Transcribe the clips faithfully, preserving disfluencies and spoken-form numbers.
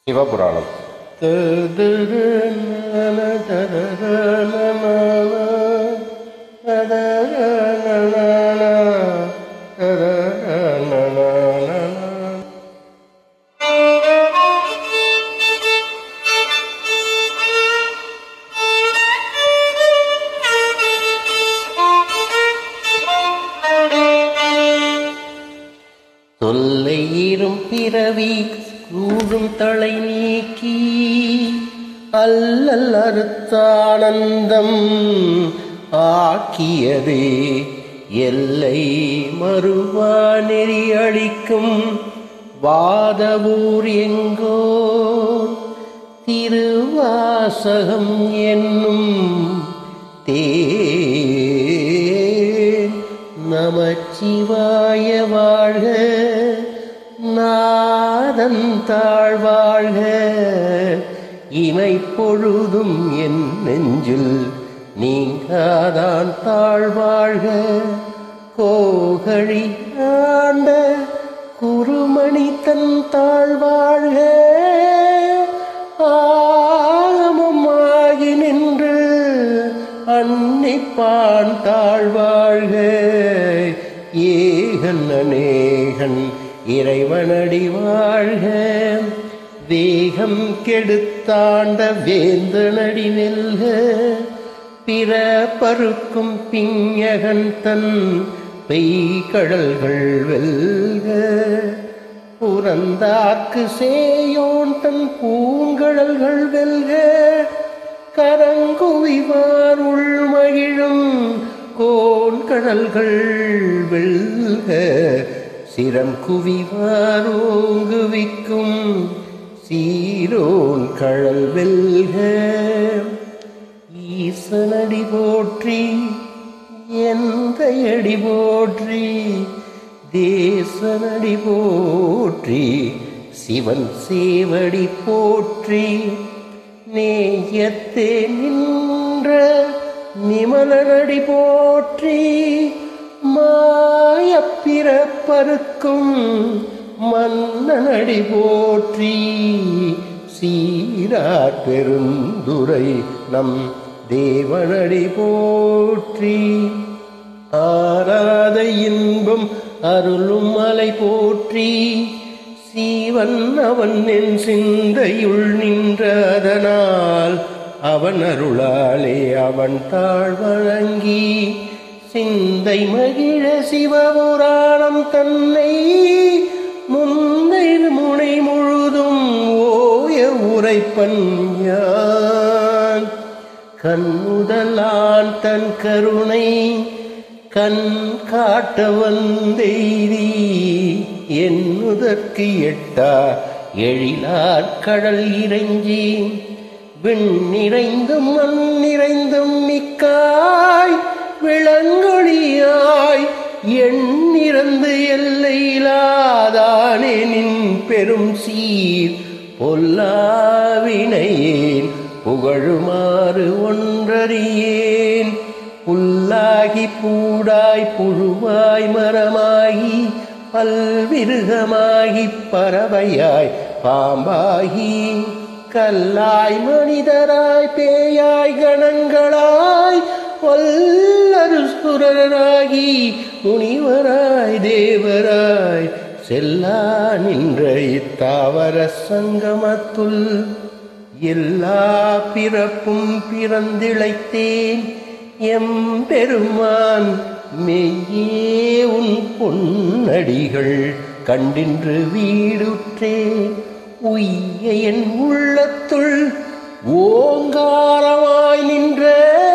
சிவபுராணம். தொல்லையிரும் பிறவி கூடும் தலை நீக்கி அல்லல் அறுத்தானந்தம் ஆக்கியதே எல்லை மறுவா நெறி அளிக்கும் வாதவூர் எங்கோ திருவாசகம் என்னும் தேன் நமச்சிவாய வாழ்க, நாதன் தாழ்வாழ்க, இமை பொழுதும் என் நெஞ்சில் நீங்காதான் தாழ்வாழ்க. கோகழி ஆண்ட குருமணி தன் தாழ்வாழ்க, ஆகமமாகி நின்று அன்னிப்பான் தாழ்வாழ்க. ஏகன் அநேகன் இறைவனடி வாழ்க, வேகம் கெடுத்தாண்ட வேந்தனடி வெல்க. பிற பருக்கும் பிஞகன் தன் பெய்கடல்கள் வெல்க, புறந்தார்க்கு சேயோன் தன் பூங்கடல்கள் வெல்க. கரங்குவிவார் உள்மகிழும் கோன்கடல்கள் வெல்க, சிரம் குவிவார் ஓங்குவிக்கும் சீரோன் கழல் வெல்க. ஈசனடி போற்றி எந்தையடி போற்றி, தேசனடி போற்றி சிவன் சேவடி போற்றி. நேயத்தே நின்ற நிமலனடி போற்றி, மாயப்பிறப்பருக்கும் மன்னனடி போற்றி. சீரார் பெருந்துரை நம் தேவனடி போற்றி. ஆராத இன்பம் அருளும் மலை போற்றி, சீவன் அவன் என் சிந்தையுள் நின்ற அதனால் அவன் அருளாலே அவன் தாழ் வழங்கி. சிந்தை மகிழ சிவபுராணம் தன்னை முந்தை முனை முழுதும் ஓய உரைப்பன் யான். கண்ணுதலான் தன் கருணை கண் காட்ட வந்தெய்தி, என்னுதற்கு எட்டா எழிலார் கடல் இறைஞ்சி. விண் நிறைந்தும் மண் நிறைந்தும் மிக்காய் விளங்கொழியாய், எண்ணிறந்து எல்லையிலாதானே நின் பெரும் சீர். பொல்லாவினையேன் புகழுமாறு ஒன்றறியேன், புல்லாகி பூடாய் புழுவாய் மரமாகி பல்விருகமாகி பறவையாய் பாம்பாகி கல்லாய் மனிதராய் பேயாய் கணங்களாய் வல்லருசுரராகி முனிவராய் தேவராய் செல்லா நின்ற இத்தாவர சங்கமத்துள் எல்லா பிறப்பும் பிறந்திழைத்தேன். எம் பெருமான் மெய்யே உன் பொன்னடிகள் கண்டின்று வீடுற்றேன். உய்ய என் உள்ளத்துள் ஓங்காரமாய் நின்ற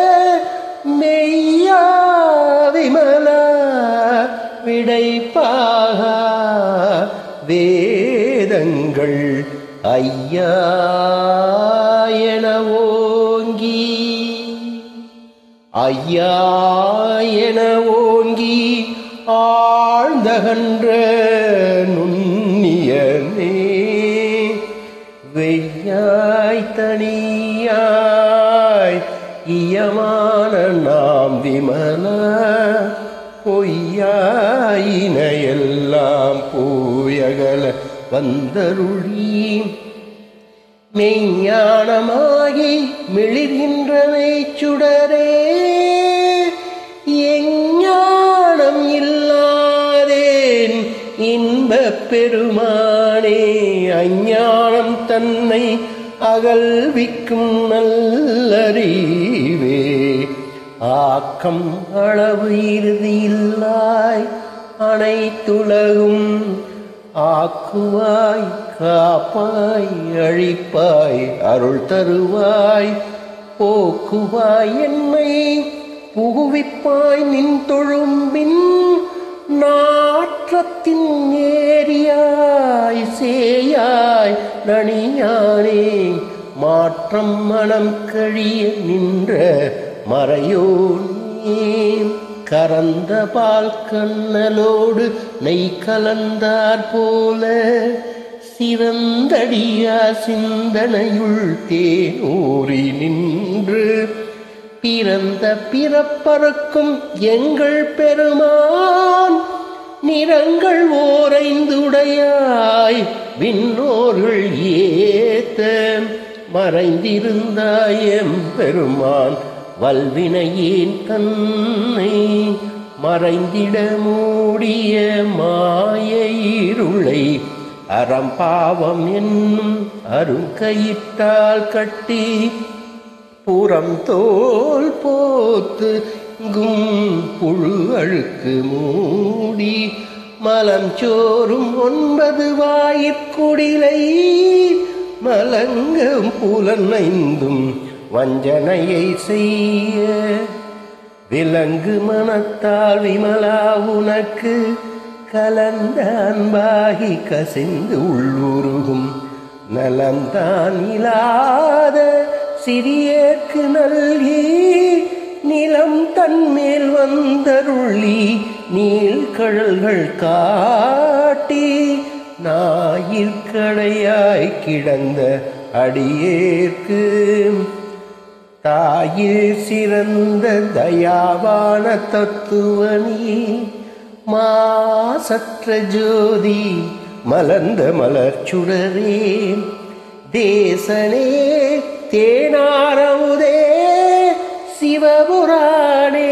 மெய்யா விமலா விடைப்பாகா வேதங்கள் ஐயா என ஓங்கி, ஐயா என ஓங்கி ஆழ்ந்தகன்ற நுண்ணியனே. வெய்யாய் தனியாய் இயமான நாம் விமல, பொய்யாயின எல்லாம் பூயகல வந்தருளி. மெய்ஞானமாகி மிளிர்கின்றனை சுடரே, எஞ்ஞானம் இல்லாதேன் இன்பப் பெருமானே, அஞ்ஞானம் தன்னை அகல்விக்கும் நல்லறிவே, ஆக்கம் அளவு இறுதியில்லாய் அனைத்துலகும் ஆக்குவாய் காப்பாய் அழிப்பாய் அருள் தருவாய், போக்குவாய் என்னை புகுவிப்பாய் நின் தொழும்பின், நாற்றத்தின் ஏரியாய் சேயாய் நனியானே, மாற்றம் மனம் கழிய நின்ற மறையோனே, கரந்த பால் கண்ணலோடு நெய் கலந்தார் போல, சிறந்தடியா சிந்தனையுள் தேனூறி நின்று, பிறந்த பிறப்பறுக்கும் எங்கள் பெருமான், நிறங்கள் ஓரைந்துடையாய் விண்ணோர்கள் ஏத்த, மறைந்திருந்தாய் எம்பெருமான் வல்வினையேன் தன்னை, மறைந்திட மூடிய மாய இருளை அறம்பாவம் என்னும் அருங்கயிற்றால் கட்டி, புறம் தோல் போத்து கும் புழு அழுக்கு மூடி, மலம் சோறும் ஒன்பது வாயிற்குடிலை மலங்கும் புலனைந்தும் வஞ்சனையை செய்ய, விலங்கு மனத்தால் விமலா உனக்கு கலந்த அன்பாகி கசிந்து உள்ளுருகும், நலந்தான் இல்லாத சிறியேற்கு நல்கி, நிலம் தன்மேல் வந்தருளி நீள்கழல்கள் காட்டி, நாயிற்கடையாய் கிடந்த அடியேற்கு தாயில் சிறந்த தயாவான தத்துவனி, மாசற்ற ஜோதி மலர்ந்த மலர்ச்சுடரே, தேசனே தேனாரமுதே சிவபுராணே,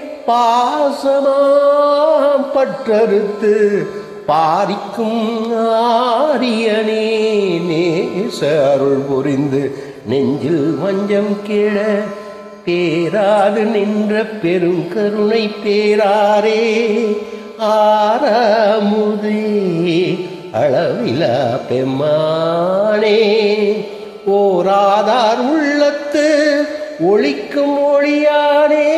பாசமாம் பற்றறுத்து பாரிக்கும் ஆரியனே, நேச அருள் புரிந்து நெஞ்சில் வஞ்சம் கெட, பேராது நின்ற பெருங்கருணை பேராரே, ஆரமுதே அளவிலா பெம்மானே, ஓராதார் உள்ளத்து ஒளிக்கும் ஒளியானே,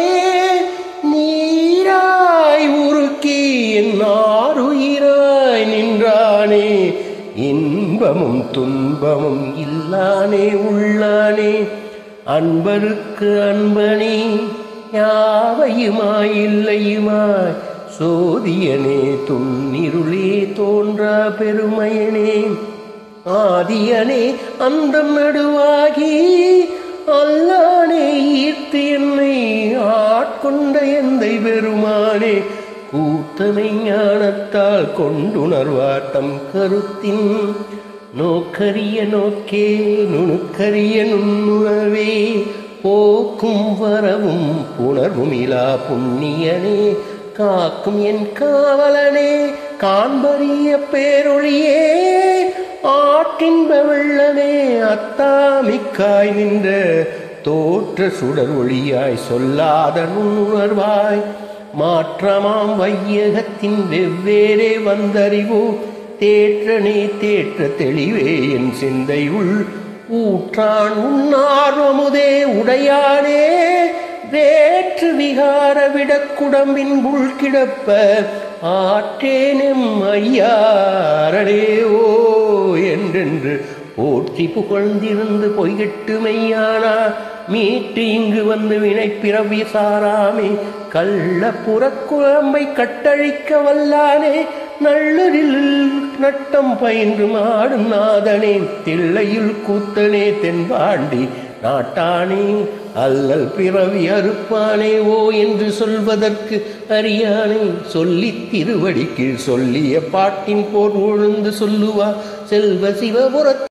நீராய் உருக்கி என்னாருயிராய் நின்றானே, இன்பமும் துன்பமும் இல்லானே உள்ளானே, அன்பருக்கு அன்பனே யாவையுமாய் இல்லையுமாய் சோதியனே, துன்னிருளே தோன்றா பெருமையனே, ஆதியனே அந்தம் நடுவாகி அல்லானே ஈர்த்து என்னை ஆட்கொண்ட எந்தை பெருமானே, கூத்தமை ஞானத்தால் கொண்டுணர்வார் தம் கருத்தின், நோக்கரிய நோக்கே நுணுக்கரிய நுண்ணுணர்வே, போக்கும் வரவும் புணர்வும் இலா புண்ணியனே, காக்கும் என் காவலனே காண்பரிய பேரொழியே, ஆற்றின்ப வெள்ளனே அத்தாமிக்காய் நின்ற தோற்ற சுடர் ஒளியாய் சொல்லாத நுண்ணுணர்வாய், மாற்றமாம் வையகத்தின் வெவ்வேறே வந்தறிவோ, தேற்றனே தேற்ற தெளிவே என் சிந்தை உள், ஊற்றான் உன்னார்வமுதே உடையானே, வேற்று விகார விடக்குடம்பின் உள் கிடப்ப, ஆற்றேனும் ஐயாரடே ஓ என்றென்று போற்றி புகழ்ந்திருந்து பொய்கெட்டு மெய்யானா, மீட்டு இங்கு வந்து வினை பிறவி சாராமே, கள்ள புறக்குழம்பை கட்டழிக்க வல்லானே, நல்லரில் நட்டம் பயின்று மாடும் நாதனே, தில்லையில் கூத்தனே தென்பாண்டி நாட்டானே, அல்லல் பிறவி அறுப்பானே ஓ என்று சொல்வதற்கு அறியானே, சொல்லி திருவடிக்கு சொல்லிய பாட்டின் போர் உழுந்து சொல்லுவா செல்வ சிவபுரத்து